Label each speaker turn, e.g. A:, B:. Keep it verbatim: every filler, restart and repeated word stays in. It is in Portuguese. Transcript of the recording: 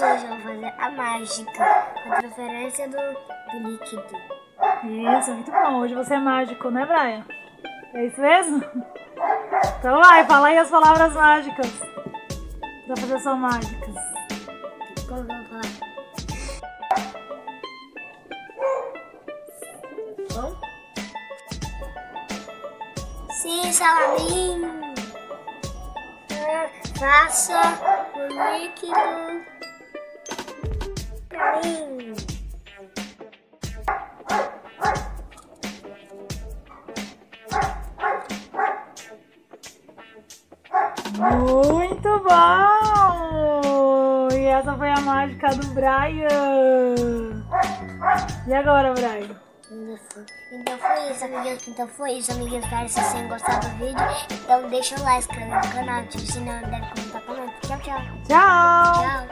A: hoje eu vou fazer a mágica, a transferência do, do líquido.
B: Isso, muito bom. Hoje você é mágico, né, Brian? É isso mesmo? Então vai, fala aí as palavras mágicas pra fazer sua mágica.
A: Como que eu vou falar? Bom? Sim, salaminho. Faça o líquido pra mim.
B: Muito bom! E essa foi a mágica do Brian. E agora, Brian?
A: Então foi isso, amiguinhos. Então foi isso, amiguinhos. Espero que vocês tenham gostado do vídeo. Então deixa o like, inscreve no canal, ativa o sininho, deve comentar também. Tchau, tchau.
B: Tchau!
A: Tchau.